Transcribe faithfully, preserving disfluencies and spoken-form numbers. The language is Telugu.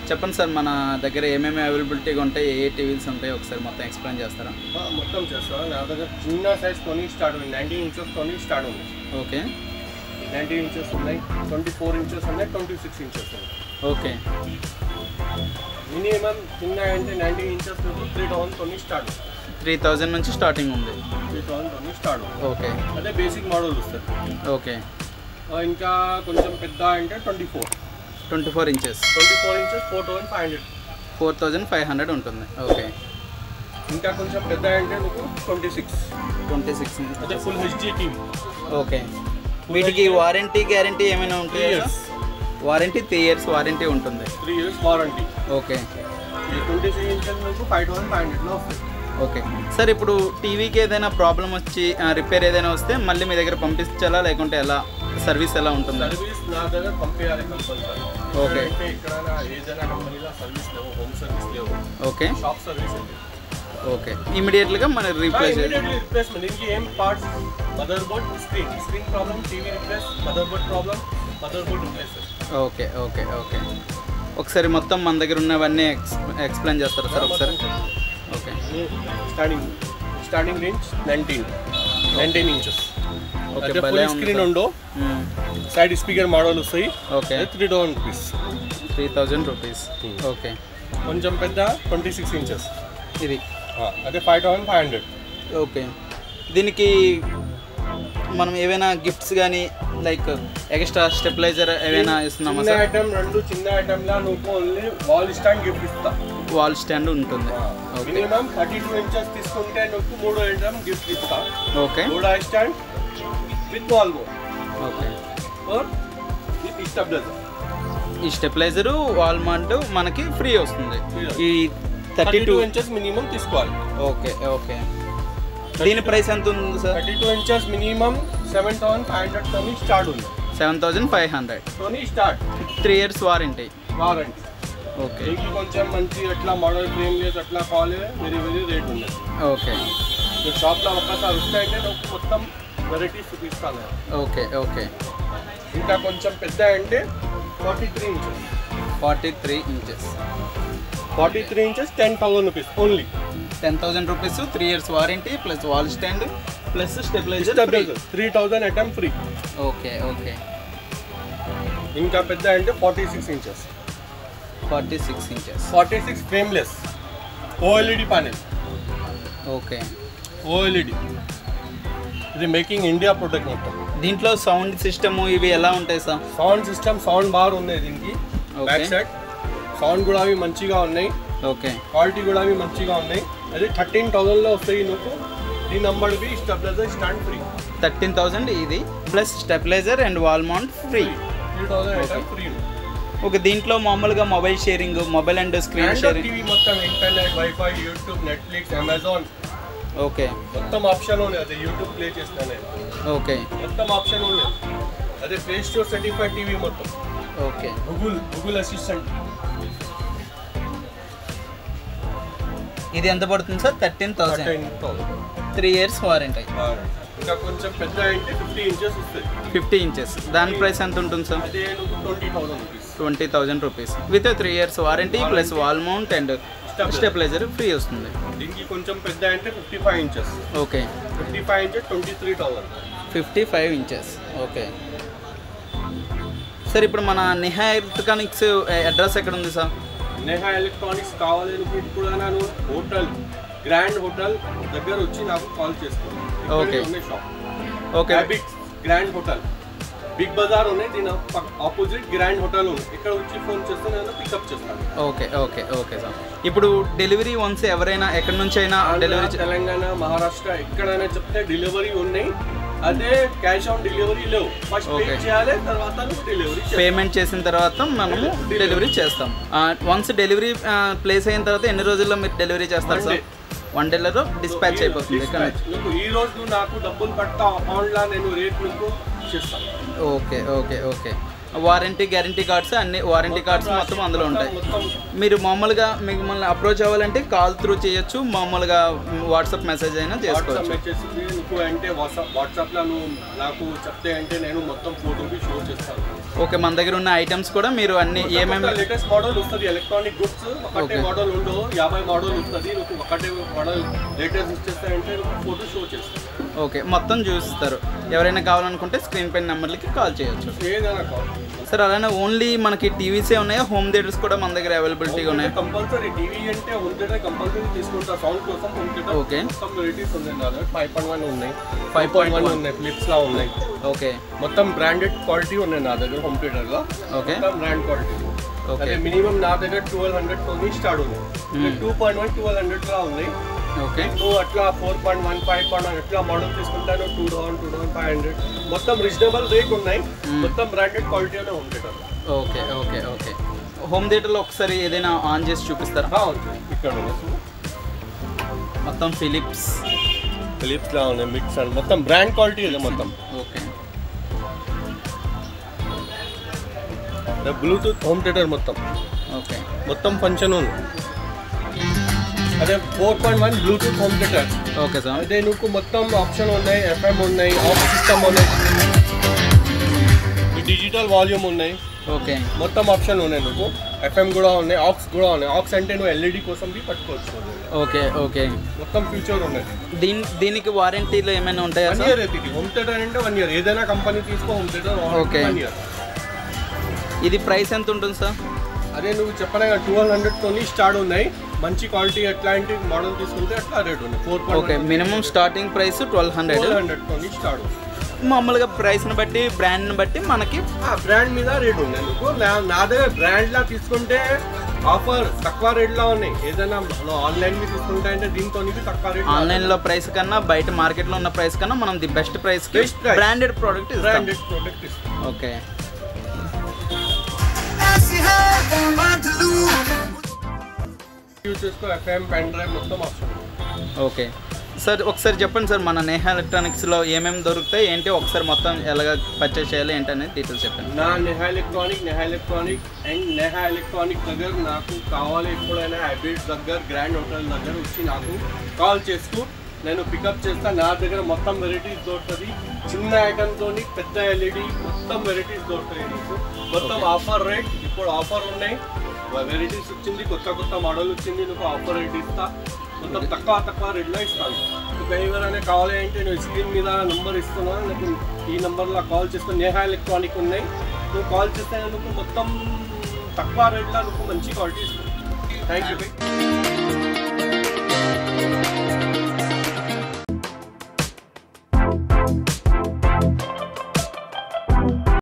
చెప్పండి సార్, మన దగ్గర ఏమేమి అవైలబిలిటీగా ఉంటాయి, ఏ ఏ టీవీస్ ఉంటాయి ఒకసారి మొత్తం ఎక్స్ప్లెయిన్ చేస్తారా? మొత్తం చేస్తాను. నా దగ్గర చిన్న సైజ్తోని స్టార్ట్ ఉంది, నైన్టీన్ ఇంచెస్తోని స్టార్ట్ ఉంది. ఓకే, నైన్టీన్ ఇంచెస్ ఉన్నాయి, ట్వంటీ ఫోర్ ఇంచెస్ ఉన్నాయి, ట్వంటీ సిక్స్ ఇంచెస్ ఉన్నాయి. ఓకే, మినిమం చిన్న అంటే నైన్టీన్ ఇంచెస్ నుంచి త్రీ థౌసండ్తోని స్టార్ట్ ఉంది. త్రీ థౌజండ్ నుంచి స్టార్టింగ్ ఉంది. త్రీ థౌసండ్తోని స్టార్ట్ ఉంది. ఓకే, అదే బేసిక్ మోడల్ వస్తుంది. ఓకే, ఇంకా కొంచెం పెద్ద అంటే twenty four twenty four inches twenty four inches four thousand five hundred four thousand five hundred ఉంటుంది. ఓకే, ఇంకా కొంచెం పెద్ద అంటే మీకు ట్వంటీ సిక్స్ ట్వంటీ సిక్స్ అదే ఫుల్ హెచ్డీ టీవీ. ఓకే, వీటికి వారంటీ గ్యారంటీ ఏమైనా ఉంటాయి? వారంటీ త్రీ ఇయర్స్ వారంటీ ఉంటుంది. Three years warranty. Okay, twenty six inches మీకు ఫైవ్ థౌసండ్ ఫైవ్ హండ్రెడ్లో వస్తుంది. ఓకే సార్, ఇప్పుడు టీవీకి ఏదైనా ప్రాబ్లం వచ్చి రిపేర్ ఏదైనా వస్తే మళ్ళీ మీ దగ్గర పంపించాలా, లేకుంటే ఎలా సర్వీస్ ఎలా ఉంటుంది? సర్వీస్ నా దగ్గర పంపించాలి కంపల్సరీ. ఓకే, ఇక్కడ ఏదైనా కంపెనీలో సర్వీస్ లేవు, హోమ్ సర్వీస్ లేవు. ఓకే, షాప్ సర్వీస్ ఉంది. ఓకే, ఇమీడియట్గా మన రీప్లేస్ రిప్లేస్మెంట్. దీనికి ఏం parts, mother board, screen screen problem, TV replace, mother board problem, mother board replace. Okay, okay, okay, ఒకసారి మొత్తం మన దగ్గర ఉన్నవన్నీ ఎక్స్ ఎక్స్ప్లెయిన్ చేస్తారా సార్ ఒకసారి? Okay, starting starting range nineteen nineteen inches. Okay, full screen ఉండో, సైడ్ స్పీకర్ మోడల్ వస్తాయి. Okay, three thousand rupees three thousand rupees okay, కొంచెం పెద్ద ట్వంటీ సిక్స్ ఇంచెస్ ఇది. అదే five thousand five hundred. Okay, దీనికి మనం ఏవైనా గిఫ్ట్స్ కానీ లైక్ ఎక్స్ట్రా స్టెబిలైజర్ ఏమైనా ఇస్తున్నామా చిన్న సార్? ఐటమ్, రెండు చిన్న ఐటమ్లా నువ్వు ఓన్లీ వాల్ స్టాండ్ గిఫ్ట్ ఇస్తా. వాల్ స్టాండ్ ఉంటుంది. Okay, minimum thirty two inches తీసుకుంటే నువ్వు మూడు ఐటమ్ గిఫ్ట్ ఇస్తా. ఓకే, మూడు stand with wall board. Okay, और విత్ స్టెబిలైజర్. ఈ స్టెబిలైజరు వాల్ మౌంట్ మనకి ఫ్రీ వస్తుంది. ఈ thirty thirty two two inches minimum తీసుకోవాలి. ఓకే, ఓకే, దీని ప్రైస్ ఎంత ఉంది sir? Thirty two inches minimum seven thousand five hundred తోని స్టార్ట్ ఉంది. సెవెన్ థౌజండ్ ఫైవ్ హండ్రెడ్ తోని start. Three years warranty. Warranty. Okay, దీనికి కొంచెం మంచి అట్లా మోడల్ ఫ్రేమ్ చేసి అట్లా కావాలి, వెరీ వెరీ రేట్ ఉంది. ఓకే, మీరు షాప్లో ఒక్కసారి వస్తాయంటే నాకు మొత్తం వెరైటీస్ చూపిస్తాను. ఓకే, ఓకే, ఇంకా కొంచెం పెద్ద అంటే forty three inches forty three inches forty three inches ten thousand rupees only. Ten thousand rupees, three years warranty plus wall stand plus stabilizer three thousand item free. Okay, okay, ఇంకా పెద్ద అంటే forty six inches forty six inches forty six frameless OLED panel. Okay, OLED ఇది మేకింగ్ ఇండియా ప్రొడక్ట్ మొత్తం. దీంట్లో సౌండ్ సిస్టమ్ ఇవి ఎలా ఉంటాయి sir? Sound system, sound bar ఉన్నాయి దీనికి. బ్యాక్ సైడ్ సౌండ్ కూడా అవి మంచిగా ఉన్నాయి. ఓకే, క్వాలిటీ కూడా అవి మంచిగా ఉన్నాయి. అది థర్టీన్ థౌసండ్లో వస్తాయి నువ్వు. ఈ number B stabilizer stand free. Thirteen thousand ఇది plus stabilizer and wall mount free. Three thousand item free. Okay, దీంట్లో మామూలుగా mobile sharing, mobile and screen sharing, TV మొత్తం internet, WiFi, YouTube, Netflix, Amazon okay, మొత్తం ఆప్షన్ ఉన్నాయి. అదే యూట్యూబ్ ప్లే చేస్తానే ఓకే, మొత్తం ఆప్షన్ ఉన్నాయి. అదే ప్లే స్టోర్ సర్టిఫైడ్ టీవీ మొత్తం. Okay, Google Google assistant. ఇది ఎంత పడుతుంది sir? Thirteen thousand three years warranty. ఇంకా కొంచెం పెద్ద అంటే ఫిఫ్టీ ఇంచెస్ వస్తుంది. ఫిఫ్టీ ఇంచెస్ దాని ప్రైస్ ఎంత ఉంటుంది సార్? అదే twenty thousand rupees twenty thousand rupees with three years warranty plus wall mount and stabilizer free వస్తుంది. దీనికి కొంచెం పెద్ద అంటే fifty five inches okay, fifty five inches twenty three thousand fifty five inches okay. Sir, ఇప్పుడు మన నిహా ఎలక్ట్రానిక్స్ అడ్రస్ ఎక్కడ ఉంది సార్? నేహా ఎలక్ట్రానిక్స్ కావాలనుకుంటే కూడా నేను హోటల్ గ్రాండ్ హోటల్ దగ్గర వచ్చి నాకు కాల్ చేస్తాను. Okay, shop okay, big grand hotel, big bazaar ఉన్నాయి. దీని ఆపోజిట్ గ్రాండ్ హోటల్ ఉంది. ఇక్కడ వచ్చి ఫోన్ చేస్తే నేను పికప్ చేస్తాను. Okay, okay, okay sir. ఇప్పుడు డెలివరీ వన్స్ ఎవరైనా ఎక్కడి నుంచి అయినా డెలివరీ, తెలంగాణ, మహారాష్ట్ర ఎక్కడైనా చెప్తే డెలివరీ ఉన్నాయి. అదే క్యాష్ ఆన్ డెలివరీ లేవు. ఫస్ట్ పే చేయాలి, తర్వాత డెలివరీ. పేమెంట్ చేసిన తర్వాత మనము డెలివరీ చేస్తాం. వన్స్ డెలివరీ ప్లేస్ అయిన తర్వాత ఎన్ని రోజుల్లో మీరు డెలివరీ చేస్తారు సార్? వన్ డేలో డిస్పాచ్ అయిపోతుంది. ఈ రోజు నాకు డబ్బులు పట్టా ఆన్లైన్ నేను రేట్ మీకు చేస్తాను. Okay, okay, okay. Warranty guarantee cards అన్ని వారంటీ కార్డ్స్ మొత్తం అందులో ఉంటాయి. మీరు మామూలుగా మిమ్మల్ని అప్రోచ్ అవ్వాలంటే కాల్ త్రూ చేయొచ్చు, మామూలుగా వాట్సాప్ మెసేజ్ అయినా చేసుకోవచ్చు. అంటే వాట్సాప్ వాట్సాప్లో నువ్వు నాకు చెప్తే అంటే నేను మొత్తం ఫోటోకి షో చేస్తాను. ఓకే, మన దగ్గర ఉన్న ఐటమ్స్ కూడా మీరు అన్ని ఏమేమి లేటెస్ట్ మోడల్ వస్తుంది ఎలక్ట్రానిక్ గుడ్స్ ఒకటే మోడల్ ఉండవు యాభై మోడల్ వస్తుంది నువ్వు ఒకటే మోడల్ లేటెస్ట్ ఇచ్చేస్తాయంటే నువ్వు ఫోటో షో చేస్తావు. ఓకే, మొత్తం చూపిస్తారు. ఎవరైనా కావాలనుకుంటే స్క్రీన్ పైన నెంబర్లకి కాల్ చేయొచ్చు. ఏదైనా కావాలి సార్. అలానే ఓన్లీ మనకి టీవీసే ఉన్నాయా, హోమ్ థియేటర్స్ కూడా మన దగ్గర అవైలబిలిటీగా ఉన్నాయి? కంపల్సరీ టీవీ అంటే హోమ్ థియేటర్ కంపల్సరీ తీసుకుంటా సౌండ్ కోసం హోమ్ థియేటర్. ఓకే, మొత్తం వెరైటీస్ ఉన్నాయి నా దగ్గర. ఫైవ్ పాయింట్ వన్ ఉన్నాయి, ఫైవ్ పాయింట్ వన్ ఉన్నాయి, ఫ్లిప్స్ లా ఉన్నాయి. ఓకే, మొత్తం బ్రాండెడ్ క్వాలిటీ ఉన్నాయి నా దగ్గర హోమ్ థియేటర్ లో. ఓకే, మొత్తం బ్రాండ్ క్వాలిటీ. ఓకే, మినిమం నా దగ్గర ట్వెల్వ్ హండ్రెడ్ తోని స్టార్ట్ ఉంది. Two point one twelve hundred లా ఉన్నాయి. ఓకే, నువ్వు అట్లా four point one five point one అట్లా మోడల్ తీసుకుంటాను two thousand two thousand five hundred మొత్తం రీజనబుల్ రేట్ ఉన్నాయి. మొత్తం బ్రాండెడ్ క్వాలిటీ అనే home theatre. Okay, okay, okay. Home థియేటర్లో ఒకసారి ఏదైనా ఆన్ చేసి చూపిస్తారా? ఇక్కడ మొత్తం ఫిలిప్స్ ఫిలిప్స్ లా ఉన్నాయి, మిక్స్ అండ్ మొత్తం బ్రాండ్ క్వాలిటీ ಇದೆ మొత్తం. ఓకే, బ్లూటూత్ హోమ్ థియేటర్ మొత్తం. ఓకే, మొత్తం ఫంక్షన్ ఉంది. అదే four point one Bluetooth home theatre. Okay sir. అదే నువ్వు మొత్తం ఆప్షన్ ఉన్నాయి, ఎఫ్ఎం ఉన్నాయి, ఆఫ్ సిస్టమ్ ఉన్నాయి, డిజిటల్ వాల్యూమ్ ఉన్నాయి. ఓకే, మొత్తం ఆప్షన్ ఉన్నాయి. నువ్వు ఎఫ్ఎం కూడా ఉన్నాయి, ఆక్స్ కూడా ఉన్నాయి. ఆక్స్ అంటే నువ్వు ఎల్ఈడి కోసం బి పట్టుకోవచ్చు. ఓకే, ఓకే, మొత్తం ఫ్యూచర్ ఉన్నాయి. దీని దీనికి వారంటీలో ఏమైనా ఉంటాయా? వన్ ఇయర్ అయితే హోమ్ థియేటర్ అంటే వన్ ఇయర్ ఏదైనా కంపెనీ తీసుకో home theatre okay. One year. ఇది ప్రైస్ ఎంత ఉంటుంది సార్? అదే నువ్వు చెప్పిన ట్వెల్వ్ హండ్రెడ్ తోని స్టార్ట్ ఉన్నాయి. మంచి క్వాలిటీ ఎట్లాంటి మోడల్ తీసుకుంటే అట్లా రేట్ ఉంది. Four okay, minimum starting price twelve hundred twelve hundred తోని స్టార్ట్. మామూలుగా ప్రైస్ని బట్టి బ్రాండ్ని బట్టి మనకి బ్రాండ్ మీద రేట్ ఉంది. ఎందుకు నా దగ్గర బ్రాండ్ లా తీసుకుంటే ఆఫర్ తక్కువ రేట్ లో ఉన్నాయి. ఏదైనా ఆన్లైన్ మీద తీసుకుంటే అంటే దీంతో తక్కువ రేట్. ఆన్లైన్ లో ప్రైస్ కన్నా బయట మార్కెట్ లో ఉన్న ప్రైస్ కన్నా మనం ది బెస్ట్ ప్రైస్ కి బ్రాండెడ్ ప్రోడక్ట్ బ్రాండెడ్ ప్రోడక్ట్ ఇస్తాం. ఓకే, యూజ్ చేసుకో. ఎఫ్ఎం పెన్ డ్రైవ్ మొత్తం ఆప్షన్. ఓకే సార్, ఒకసారి చెప్పండి సార్, మన నేహా ఎలక్ట్రానిక్స్లో ఏమేమి దొరుకుతాయి ఏంటి, ఒకసారి మొత్తం ఎలాగ పర్చేస్ చేయాలి ఏంటి అనేది డీటెయిల్స్ చెప్పండి. నా Neha electronic Neha electronic and Neha electronic దగ్గర నాకు కావాలి ఎప్పుడైనా హైబ్రిడ్ దగ్గర గ్రాండ్ హోటల్ దగ్గర వచ్చి నాకు కాల్ చేస్తూ నేను పికప్ చేస్తాను. నా దగ్గర మొత్తం వెరైటీస్ దొరుకుతుంది. చిన్న ఐటమ్తో పెద్ద ఎల్ఈడి మొత్తం వెరైటీస్ దొరుకుతాయి నీకు. మొత్తం ఆఫర్ రేట్. ఇప్పుడు ఆఫర్ ఉన్నాయి, వెరైటీస్ వచ్చింది, కొత్త కొత్త మోడల్ వచ్చింది. నువ్వు ఆఫర్ రేట్ ఇస్తా, మొత్తం తక్కువ తక్కువ రేట్లో ఇస్తాను. నువ్వు ఎవరైనా కావాలి అంటే నువ్వు స్క్రీన్ మీద నెంబర్ ఇస్తున్నా, నాకు ఈ నెంబర్లో కాల్ చేసుకుని నేహా ఎలక్ట్రానిక్ ఉన్నాయి. నువ్వు కాల్ చేస్తే నువ్వు మొత్తం తక్కువ రేట్లో నువ్వు మంచి క్వాలిటీ ఇస్తాను. Thank you.